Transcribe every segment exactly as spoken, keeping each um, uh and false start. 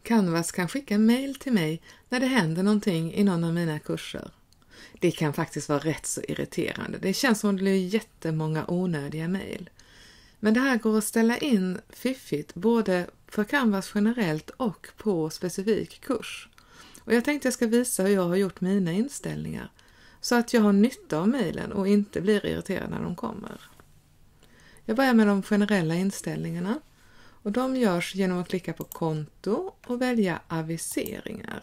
Canvas kan skicka mejl till mig när det händer någonting i någon av mina kurser. Det kan faktiskt vara rätt så irriterande. Det känns som att det blir jättemånga onödiga mejl. Men det här går att ställa in fiffigt både för Canvas generellt och på specifik kurs. Och jag tänkte jag ska visa hur jag har gjort mina inställningar så att jag har nytta av mejlen och inte blir irriterad när de kommer. Jag börjar med de generella inställningarna och de görs genom att klicka på konto och välja aviseringar.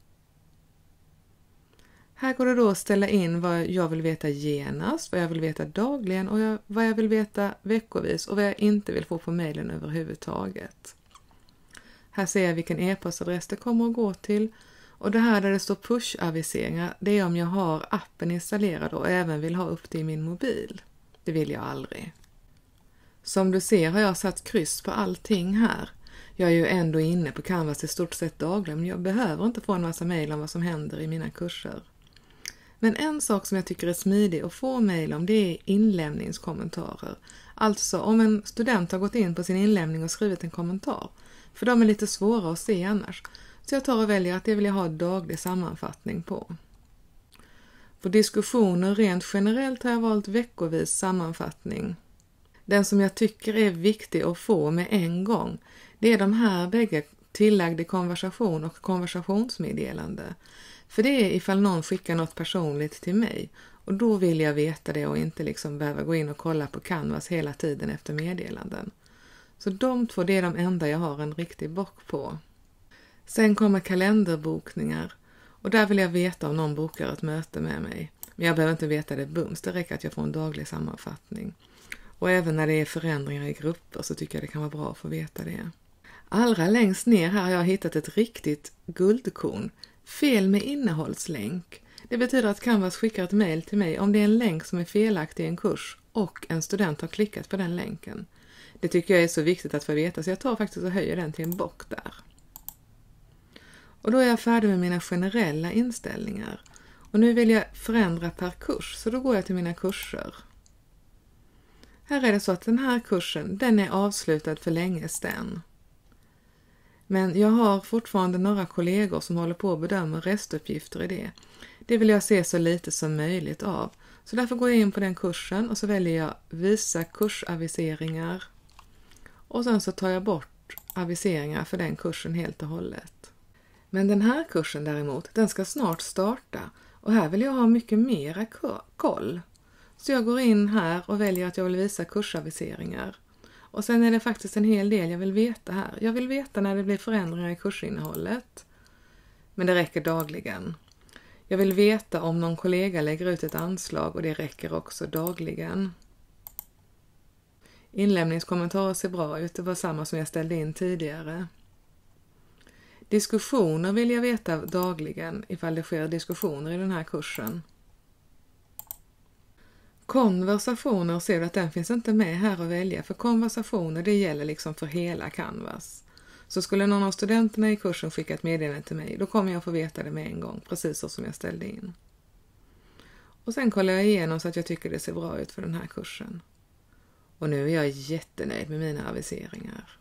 Här går det då att ställa in vad jag vill veta genast, vad jag vill veta dagligen och jag, vad jag vill veta veckovis och vad jag inte vill få på mejlen överhuvudtaget. Här ser jag vilken e-postadress det kommer att gå till och det här där det står push-aviseringar, det är om jag har appen installerad och även vill ha upp det i min mobil. Det vill jag aldrig. Som du ser har jag satt kryss på allting här. Jag är ju ändå inne på Canvas i stort sett dagligen men jag behöver inte få en massa mejl om vad som händer i mina kurser. Men en sak som jag tycker är smidig att få mejl om det är inlämningskommentarer. Alltså om en student har gått in på sin inlämning och skrivit en kommentar. För de är lite svåra att se annars. Så jag tar och väljer att det vill jag ha daglig sammanfattning på. På diskussioner rent generellt har jag valt veckovis sammanfattning. Den som jag tycker är viktig att få med en gång, det är de här bägge tillagda konversation och konversationsmeddelande. För det är ifall någon skickar något personligt till mig och då vill jag veta det och inte liksom behöva gå in och kolla på Canvas hela tiden efter meddelanden. Så de två det är de enda jag har en riktig bock på. Sen kommer kalenderbokningar och där vill jag veta om någon bokar ett möte med mig. Men jag behöver inte veta det bums, det räcker att jag får en daglig sammanfattning. Och även när det är förändringar i grupper så tycker jag det kan vara bra att få veta det. Allra längst ner här har jag hittat ett riktigt guldkorn. Fel med innehållslänk. Det betyder att Canvas skickar ett mejl till mig om det är en länk som är felaktig i en kurs och en student har klickat på den länken. Det tycker jag är så viktigt att få veta så jag tar faktiskt och höjer den till en bock där. Och då är jag färdig med mina generella inställningar. Och nu vill jag förändra per kurs så då går jag till mina kurser. Här är det så att den här kursen, den är avslutad för länge sedan. Men jag har fortfarande några kollegor som håller på att bedöma restuppgifter i det. Det vill jag se så lite som möjligt av. Så därför går jag in på den kursen och så väljer jag visa kursaviseringar. Och sen så tar jag bort aviseringar för den kursen helt och hållet. Men den här kursen däremot, den ska snart starta. Och här vill jag ha mycket mera koll. Så jag går in här och väljer att jag vill visa kursaviseringar. Och sen är det faktiskt en hel del jag vill veta här. Jag vill veta när det blir förändringar i kursinnehållet. Men det räcker dagligen. Jag vill veta om någon kollega lägger ut ett anslag och det räcker också dagligen. Inlämningskommentarer ser bra ut. Det var samma som jag ställde in tidigare. Diskussioner vill jag veta dagligen ifall det sker diskussioner i den här kursen. Konversationer ser du att den finns inte med här att välja för konversationer det gäller liksom för hela Canvas. Så skulle någon av studenterna i kursen skicka ett meddelande till mig då kommer jag få veta det med en gång precis så som jag ställde in. Och sen kollar jag igenom så att jag tycker det ser bra ut för den här kursen. Och nu är jag jättenöjd med mina aviseringar.